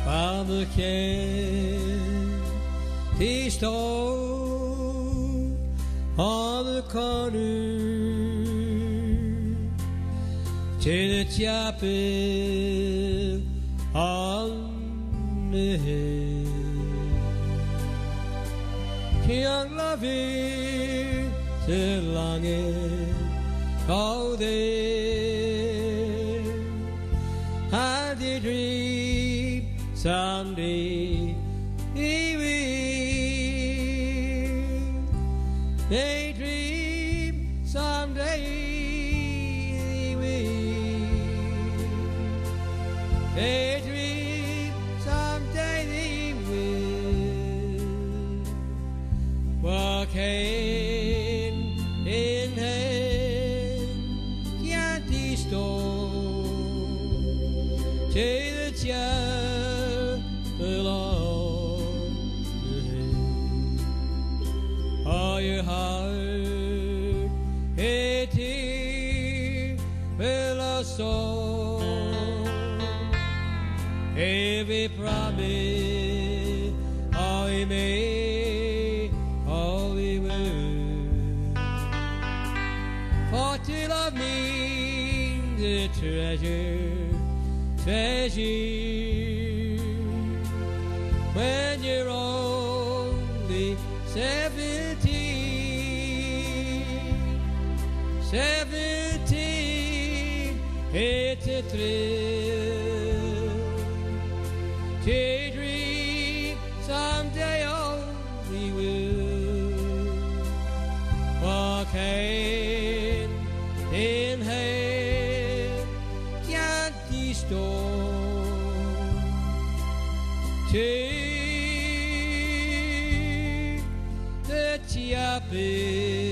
Van de kent die stond aan de corner till the chapel on the hill. Young loving till longing all day. I did dream someday he will. They dream someday he will. They dream someday he will. Walking in hand, can't he stone till the chapel on the hill. All your heart, it will a song. Every promise, all he made, all he will. For to love means a treasure, treasure. When you're only 17, 17, it's a thrill. Daydream someday only will. Walk hand in hand, can't he stone till the chapel